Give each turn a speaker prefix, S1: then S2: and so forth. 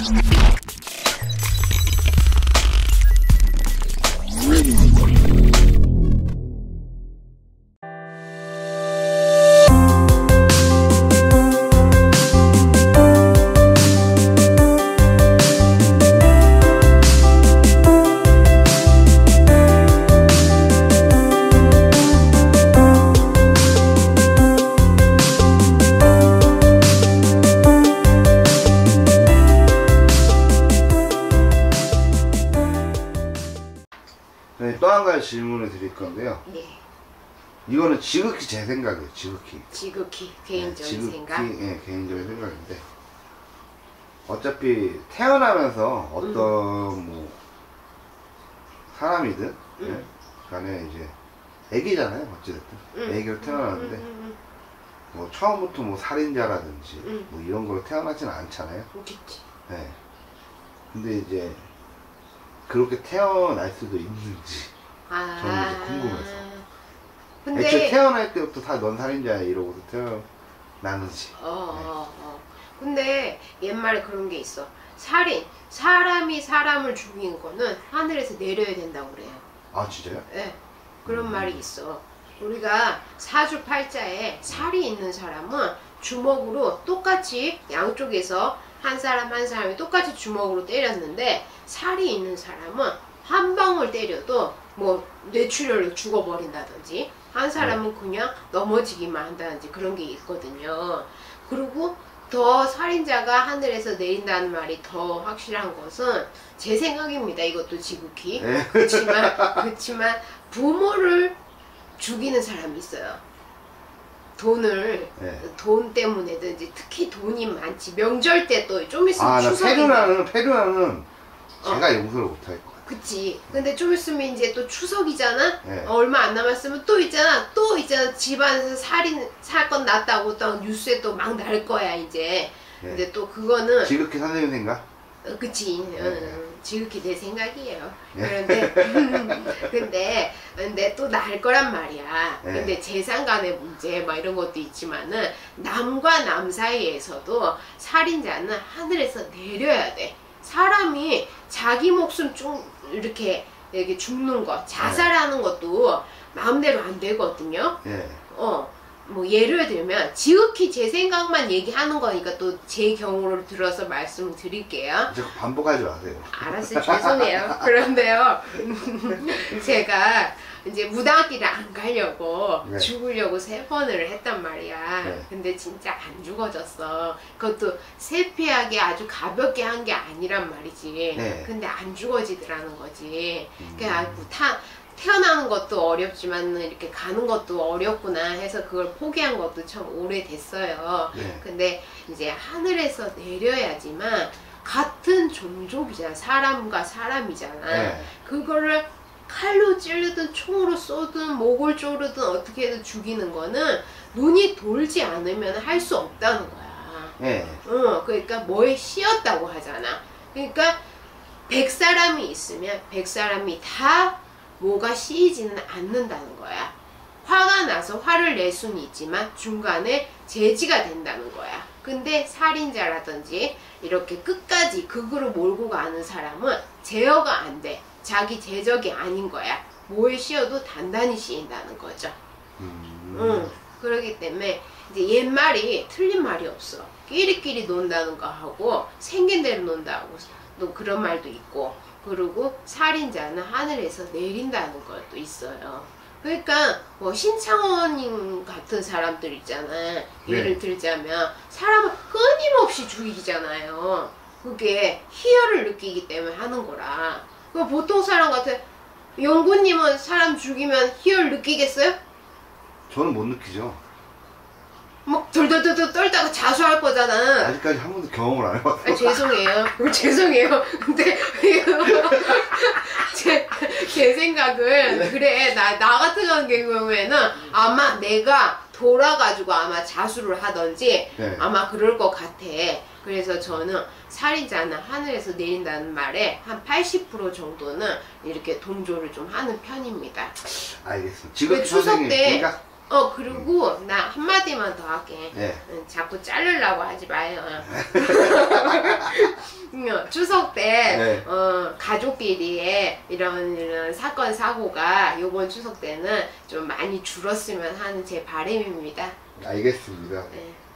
S1: 또 한 가지 질문을 드릴 건데요.
S2: 네.
S1: 이거는 지극히 제 생각이에요.
S2: 지극히 개인적인
S1: 지극히,
S2: 생각.
S1: 예, 개인적인 생각인데 어차피 태어나면서 어떤 뭐 사람이든 예, 간에 이제 애기잖아요. 어찌됐든 애기로 태어나는데 뭐 처음부터 뭐 살인자라든지 뭐 이런 걸로 태어나지는 않잖아요.
S2: 그렇겠지.
S1: 예. 근데 이제 그렇게 태어날 수도 있는지 저는 이제 궁금해서.
S2: 근데
S1: 애초에 태어날 때부터 다 넌 살인자야 이러고서 태어나는지.
S2: 근데 옛말에 그런 게 있어. 사람이 사람을 죽인 거는 하늘에서 내려야 된다고 그래요.
S1: 아 진짜요?
S2: 네. 그런 말이 있어. 우리가 사주팔자에 살이 있는 사람은 주먹으로 똑같이 양쪽에서 한 사람이 똑같이 주먹으로 때렸는데 살이 있는 사람은 한 방울 때려도 뭐 뇌출혈로 죽어버린다든지 한 사람은 그냥 넘어지기만 한다든지 그런 게 있거든요. 그리고 더 살인자가 하늘에서 내린다는 말이 더 확실한 것은 제 생각입니다. 이것도 지극히. 그렇지만 부모를 죽이는 사람이 있어요. 돈 때문에든지 특히 돈이 많지. 명절 때 또 좀 있으면 추석인데.
S1: 페루나는 제가 용서를 못할 것 같아요.
S2: 그치. 근데 좀 있으면 이제 또 추석이잖아. 얼마 안 남았으면 또 있잖아. 집안에서 사건 났다고 또 뉴스에 또 막 날 거야 이제. 근데 또 그거는
S1: 지극히 선생님 생각?
S2: 그치. 지극히 내 생각이에요. 근데 또 날 거란 말이야. 근데 재산 간의 문제 막 이런 것도 있지만은 남과 남 사이에서도 살인자는 하늘에서 내려야 돼. 사람이 자기 목숨 좀 이렇게 죽는 거, 자살하는 것도 마음대로 안 되거든요. 뭐 예를 들면 지극히 제 생각만 얘기하는 거니까 또 제 경우를 들어서 말씀을 드릴게요.
S1: 자꾸 반복하지 마세요.
S2: 알았어요. 죄송해요. 그런데요. 제가 이제 무당길을 안 가려고 죽으려고 3번을 했단 말이야. 근데 진짜 안 죽어졌어. 그것도 세피하게 아주 가볍게 한 게 아니란 말이지. 근데 안 죽어지더라는 거지. 그러니까 태어나는 것도 어렵지만 이렇게 가는 것도 어렵구나 해서 그걸 포기한 것도 참 오래됐어요. 근데 이제 하늘에서 내려야지만 같은 종족이잖아. 사람과 사람이잖아. 그거를 칼로 찌르든 총으로 쏘든 목을 조르든 어떻게든 죽이는 거는 눈이 돌지 않으면 할 수 없다는 거야. 그러니까 뭐에 씌었다고 하잖아. 그러니까 100사람이 있으면 100사람이 다 뭐가 씌이지는 않는다는 거야. 화가 나서 화를 낼 수는 있지만 중간에 제지가 된다는 거야. 근데 살인자라든지 이렇게 끝까지 극으로 몰고 가는 사람은 제어가 안 돼. 자기 제적이 아닌 거야. 뭐에 씌어도 단단히 씌인다는 거죠. 그렇기 때문에 이제 옛말이 틀린 말이 없어. 끼리끼리 논다는 거 하고 생긴 대로 논다고 또 그런 말도 있고, 그리고 살인자는 하늘에서 내린다는 것도 있어요. 그러니까 뭐 신창원님 같은 사람들 있잖아. 예를 들자면 사람을 끊임없이 죽이잖아요. 그게 희열을 느끼기 때문에 하는 거라. 보통 사람 같아. 영구님은 사람 죽이면 희열 느끼겠어요?
S1: 저는 못 느끼죠.
S2: 막 덜덜덜 떨다가 자수할 거잖아.
S1: 아직까지 한 번도 경험을 안 해봤어요.
S2: 죄송해요. 죄송해요. 근데 제 생각은 그래. 나 같은 경우에는 아마 내가 돌아가지고 아마 자수를 하던지 아마 그럴 것 같아. 그래서 저는 살인자는 하늘에서 내린다는 말에 한 80% 정도는 이렇게 동조를 좀 하는 편입니다.
S1: 알겠습니다. 지금
S2: 추석 때 그리고 나 한마디만 더 할게. 자꾸 자르려고 하지 마요. 추석 때 네. 가족끼리의 이런 사건 사고가 이번 추석 때는 좀 많이 줄었으면 하는 제 바람입니다.
S1: 알겠습니다.
S2: 네.